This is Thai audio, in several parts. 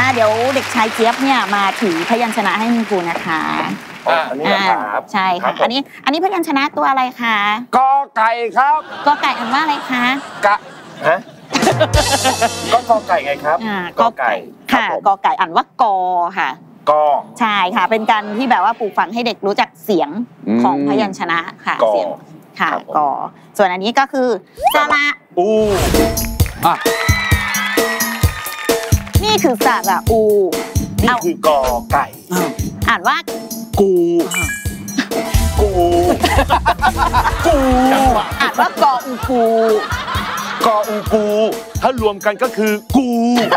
เดี๋ยวเด็กชายเจี๊ยบเนี่ยมาถือพยัญชนะให้คุณครูนะคะอันนี้นะครับใช่ค่ะอันนี้พยัญชนะตัวอะไรคะกอไก่ครับกอไก่อ่านว่าอะไรคะกะฮะก็กอไก่ไงครับกอไก่ค่ะกอไก่อ่านว่ากอค่ะกอใช่ค่ะเป็นการที่แบบว่าปลูกฝังให้เด็กรู้จักเสียงของพยัญชนะค่ะเสียงค่ะกอส่วนอันนี้ก็คือสระอูนี่คือสระอูนี่คือกอไก่อ่านว่ากูอ่านว่ากออูกูกออูกูถ้ารวมกันก็คือกู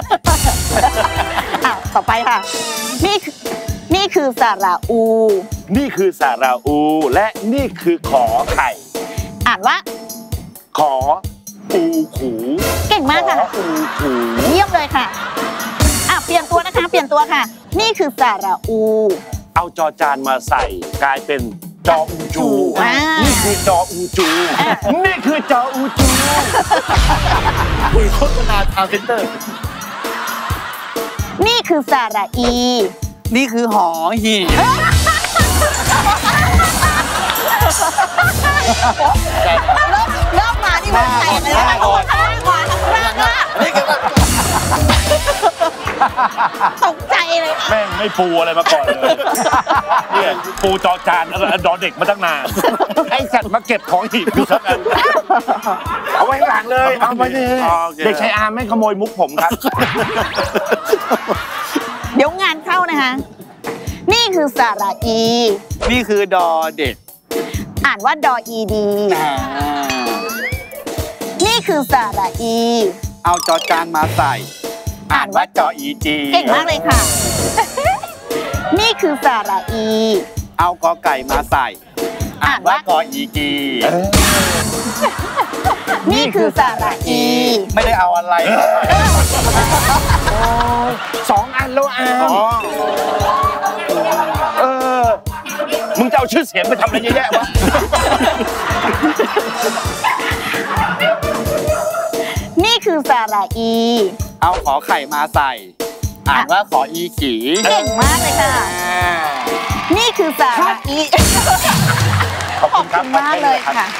ต่อไปค่ะนี่คือสระอูนี่คือสระอูและนี่คือขอไข่อ่านว่าขออูขูเก่งมากค่ะอูขูเยี่ยมเลยค่ะเปลี่ยนตัวนะคะเปลี่ยนตัวค่ะนี่คือสระอูเอาจอจานมาใส่กลายเป็นจออูจูนี่คือจออูจูนี่คือจออูจูคุยโฆษณาทางเซ็นเตอร์นี่คือสระอีนี่คือหอหีบเริ่มมาที่มันแตกเลยนะตกใจเลยแม่งไม่ปูอะไรมาก่อนเลยเนี่ยปูจอจานดอเด็กมาตั้งนานไอ้สัตว์มาเก็บของหีบอยู่ทั้งนั้นเอาไว้หลังเลยเอาไว้นี่เด็กชายอาร์มไม่ขโมยมุกผมครับเดี๋ยวงานเข้านะคะนี่คือสระอีนี่คือดอเด็กอ่านว่าดออีดีนี่คือสระอีเอาจอจานมาใส่อ่านว่าจออีจีเก่งมากเลยค่ะนี่คือสระอีเอากอไก่มาใส่อ่านว่ากออีจีนี่คือสระอีไม่ได้เอาอะไร 2 อันแล้วมึงจะเอาชื่อเสียงไปทำอะไรเยอะแยะวะนี่คือสระอีเอาขอไข่มาใส่อ่านว่าขออีขีเก่งมากเลยค่ะนี่คือสระอีขอบคุณมากเลยค่ะ